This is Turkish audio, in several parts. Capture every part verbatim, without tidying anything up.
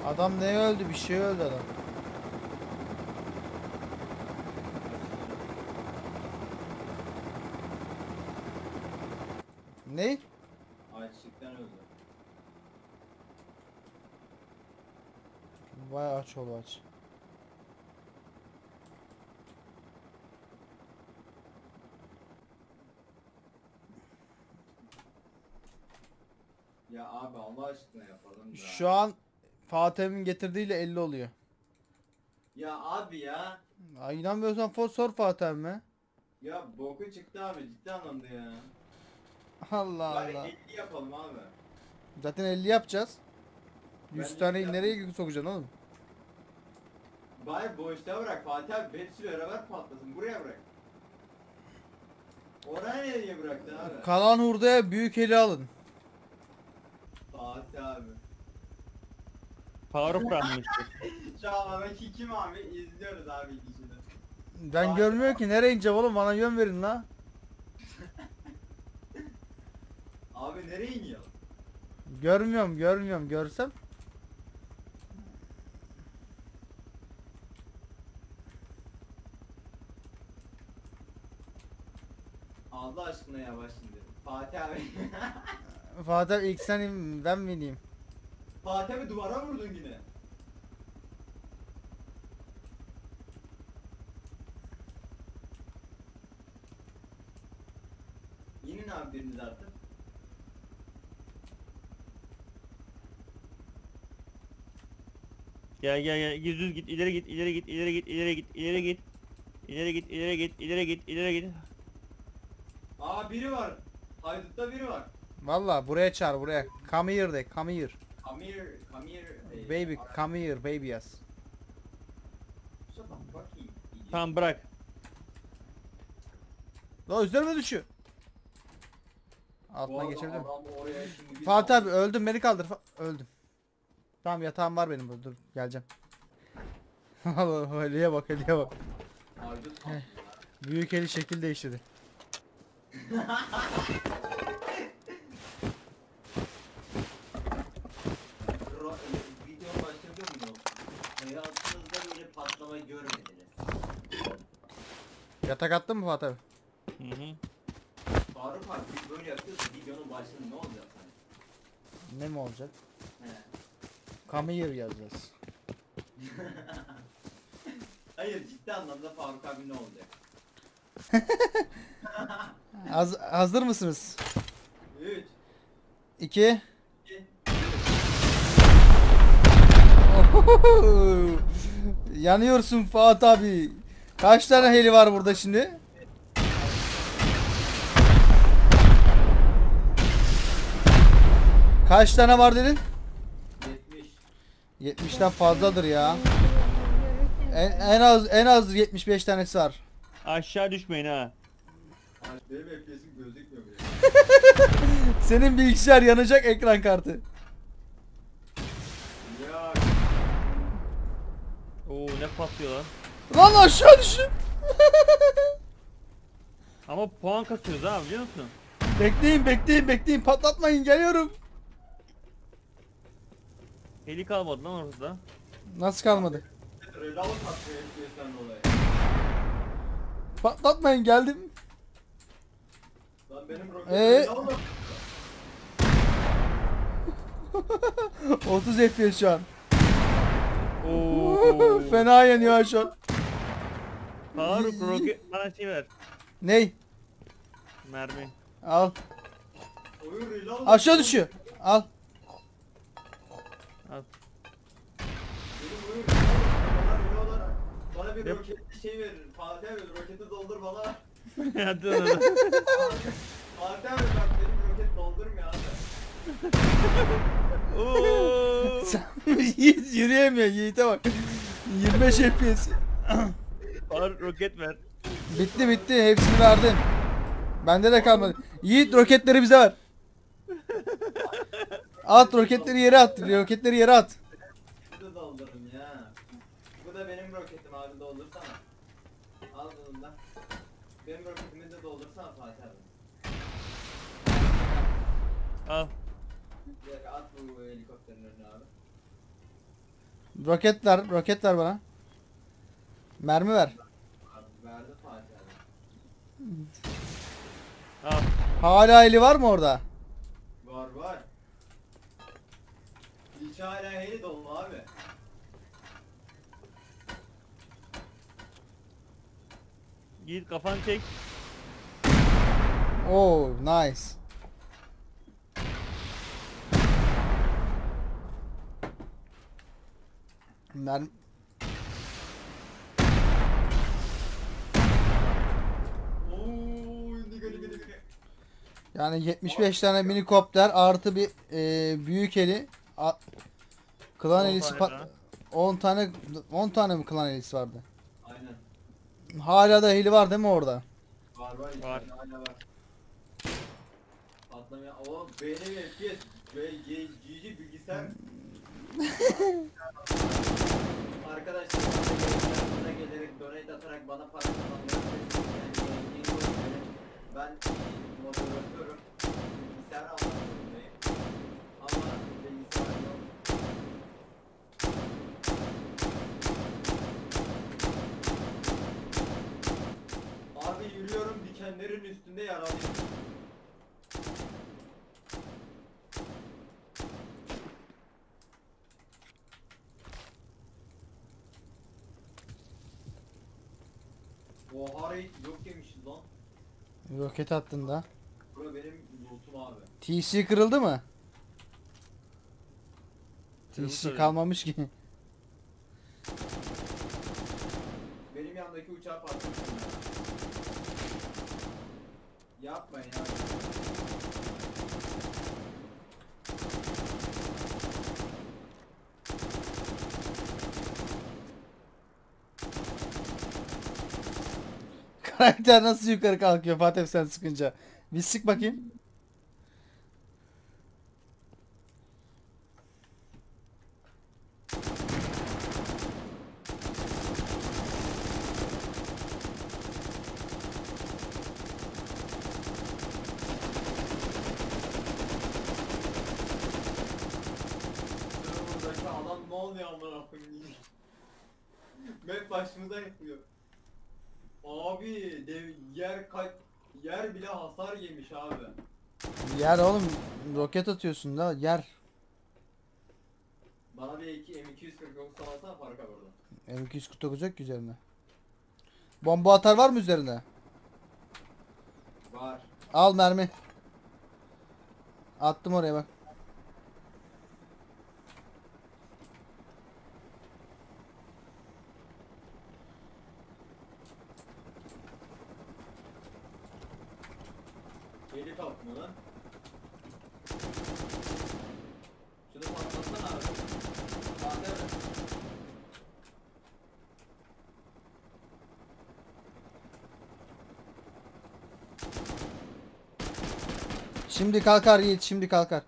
Adam ne öldü? Bir şey öldü adam. Ne? Açlıktan öldü. Vay aç ol aç. Ya abi Allah aşkına yapalım da. Şu an Fatih'in getirdiğiyle elli oluyor. Ya abi ya. Ay inanmıyorsan for sor Fatih mi? Ya boku çıktı abi ciddi anlamda ya. Allah Bari Allah. elli yapalım abi. Zaten elli yapacağız. Ben yüz de taneyi elli nereye sokacaksın oğlum? Bari boşta bırak Fatih abi hepsiyle beraber patlasın buraya bırak. Oraya nereye bıraktın abi? Kalan hurdaya büyük eli alın. Fatih abi. Faruk bırakmıştı. Şu an ben kim abi izliyoruz abi ikisini. Ben Fatih görmüyor abi. ki nereye ineceğim oğlum, bana yön verin la. Abi nereye iniyor? Görmüyorum görmüyorum, görsem. Allah aşkına yavaş şimdi. Fatih abi. Fatih ilk sen in, ben mi ineyim? Fatih abi duvara vurdun yine. İnin abi biriniz artık. Gel gel gel, düz düz git, ileri git, ileri git, ileri git, ileri git, ileri git. İleri git, ileri git, ileri git, ileri git. Aa biri var. Haydut'ta biri var. Valla buraya çağır, buraya. Come here de, come here. Come here, come here. eh, Baby, ara- come here baby yaz. Shut the fuck you, idiot. Tamam bırak. La üzerime düşüyor. Bu Altına arada geçebilir miyim? adam oraya şimdi bir Fatih abi saldırı- öldüm, beni kaldır. Fa- öldüm. Tamam yatağım var benim burada, dur geleceğim. Allah Ali'ye bak, Ali'ye bak. Haydut kalktı ya. Büyük eli şekil değiştirdi. Ro- e, Video başladı mı? Hayatınızda böyle patlama görmediniz. Yatak attın mı Fatih abi? Hı hı. Faruk abi biz böyle yapıyorsa videonun başında ne olacak hani? Ne mi olacak? He. Come here yazacağız. Hayır ciddi anlamda Faruk abi ne olacak? Haz- hazır mısınız? üç iki iki Yanıyorsun Fatih abi. Kaç tane heli var burada şimdi? Kaç tane var dedin? yetmiş. yetmişten fazladır ya. En, en az en az yetmiş beş tanesi var. Aşağı düşmeyin ha. Ay, benim F P S'im gözükmüyor bile. Senin bilgisayar yanacak, ekran kartı. Ya Oo ne patlıyor lan. Lan aşağı düşün. Ama puan kasıyoruz ha, biliyor musun? Bekleyin bekleyin bekleyin, patlatmayın, geliyorum. Heli kalmadı lan ortada. Nasıl kalmadı? Renault patlıyor F P S'ten dolayı. Patlatmayın, geldim. Lan benim roket Ee? Renault otuz F P S şu an. Oo. Fena yanıyor şu an. Faruk roket bana şey ver. Ney? Mermi. Al. oyun Renault Aşağı düşüyor. Al. Al. Benim oyun Renault bana Renault bana bir Yap. roket şey verin. Fatih abi roketi doldur bana. Hadi hadi. Fatih abi bak benim roket doldurmuyor abi. Oo. Sen Yiğit yürüyemiyor, Yiğit'e bak. yirmi beş F P S. Faruk roket ver. Bitti bitti, hepsini verdim. Bende de kalmadı. Yiğit roketleri bize ver. At roketleri yere at. Roketleri yere at. Bu da doldurun ya. Bu da benim roketim abi doldursana. Al bunu da. Benim roketimi de doldursana Fatih abi. Al. Bir dakika at bu helikopterin önüne abi. Roket ver, roket ver bana. Mermi ver. Abi verdi Fatih abi. Al. Hala eli var mı orada? Var var. İçi hala heli dolu abi. Git kafanı çek. Oh, nice. Mermi... Ooo indi gölü gölü gölü. Yani yetmiş beş tane minikopter artı bir e, büyük eli. A- klan On elisi tane pat- daha. on tane on tane mi klan elisi vardı? Aynen. Hala da heli var değil mi orada? Var var. Var. içeride hala var. Patlamaya. O benim F P S. Ve G G bilgisayar. Arkadaşlar bana gelerek donate atarak bana para kazanmayabilirsiniz. Yani yeni oyuncuları ben moderatörüm. Bilgisayar almak zorundayım. Ama bilgisayar yok. Abi yürüyorum dikenlerin üstünde yaralıyım. Oha raid yok yemişiz lan. Roket attın da. Bura benim lootum abi. T C kırıldı mı? Kırıldı T C tabii. kalmamış ki. Benim yandaki uçağı patlattım ya. Yapmayın abi. Karakter nasıl yukarı kalkıyor Fatih sen sıkınca? Bir sık bakayım. Buradaki adam ne oluyor amına koyayım? Map başımıza yıkılıyor. Abi dev, yer kaç yer bile hasar yemiş abi. Yer oğlum roket atıyorsun da yer. Bana bir iki M iki yüz kırk dokuz alsana farka burada. M iki yüz kırk dokuz yok ki üzerinde. Bomba atar var mı üzerinde? Var. Al mermi. Attım oraya bak. Eli top mu lan? Şunu patlatsana abi. Fatih abi. Şimdi kalkar Yiğit şimdi kalkar.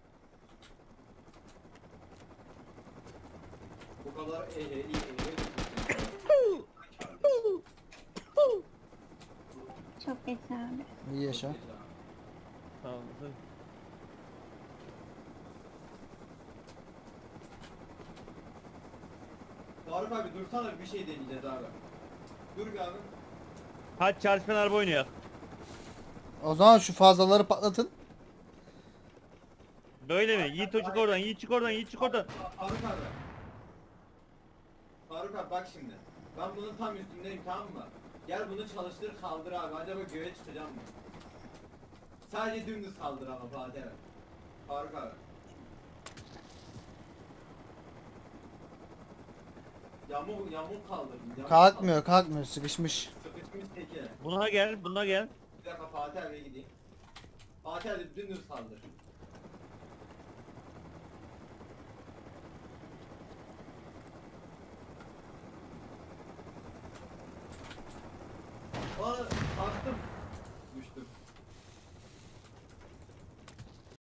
Bu kadar ehli ehli. Çok geç abi. İyi yaşa. Sağ olasın. Faruk abi dursana bir şey deneyeceğiz abi. Dur bir abi. Hadi çarşıdan araba oynuyor. O zaman şu fazlaları patlatın. Böyle mi? Yiğit o çık oradan, Yiğit çık oradan, Yiğit çık oradan. Faruk abi. Faruk abi bak şimdi. Ben bunun tam üstündeyim tamam mı? Gel bunu çalıştır kaldır abi. Acaba göğe çıkacağım mı? Sadece dümdüz kaldır ama Fatih abi. Faruk abi. Yamuk yamuk kaldırdım. Yamuk Kalkmıyor kalkmıyor sıkışmış. kaldırdım. Sıkışmış teki. Buna gel, buna gel. Bir dakika Fatih abiye gideyim. Fatih abi dümdüz kaldır.